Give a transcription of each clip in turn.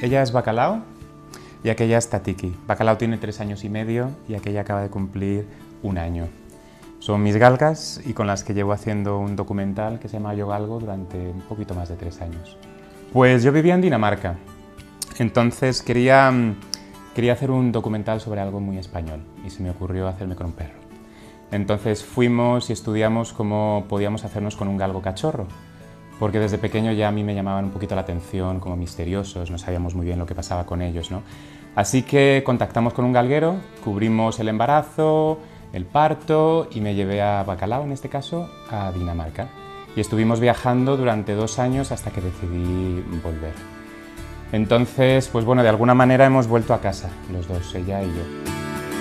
Ella es Bacalao y aquella es Tatiki. Bacalao tiene 3 años y medio y aquella acaba de cumplir 1 año. Son mis galgas y con las que llevo haciendo un documental que se llama Yo Galgo durante un poquito más de 3 años. Pues yo vivía en Dinamarca, entonces quería hacer un documental sobre algo muy español y se me ocurrió hacerme con un perro. Entonces fuimos y estudiamos cómo podíamos hacernos con un galgo cachorro, porque desde pequeño ya a mí me llamaban un poquito la atención, como misteriosos, no sabíamos muy bien lo que pasaba con ellos, ¿no? Así que contactamos con un galguero, cubrimos el embarazo, el parto y me llevé a Bacalao, en este caso, a Dinamarca. Y estuvimos viajando durante 2 años hasta que decidí volver. Entonces, pues bueno, de alguna manera hemos vuelto a casa, los dos, ella y yo.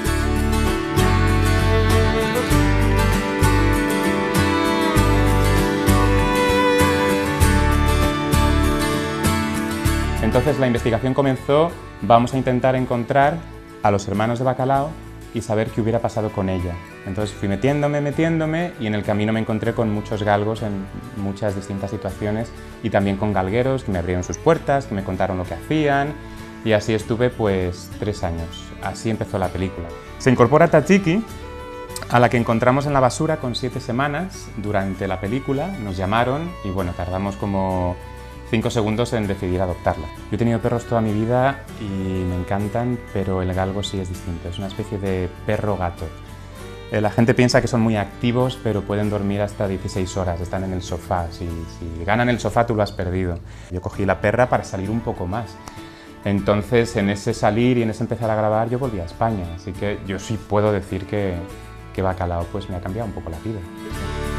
Entonces la investigación comenzó, vamos a intentar encontrar a los hermanos de Bacalao y saber qué hubiera pasado con ella. Entonces fui metiéndome y en el camino me encontré con muchos galgos en muchas distintas situaciones y también con galgueros que me abrieron sus puertas, que me contaron lo que hacían y así estuve pues 3 años. Así empezó la película. Se incorpora Tatiki, a la que encontramos en la basura con 7 semanas durante la película, nos llamaron y bueno, tardamos como 5 segundos en decidir adoptarla. Yo he tenido perros toda mi vida y me encantan, pero el galgo sí es distinto, es una especie de perro-gato. La gente piensa que son muy activos, pero pueden dormir hasta 16 horas, están en el sofá. Si ganan el sofá, tú lo has perdido. Yo cogí la perra para salir un poco más. Entonces, en ese salir y en ese empezar a grabar, yo volví a España. Así que yo sí puedo decir que Bacalao pues, me ha cambiado un poco la vida.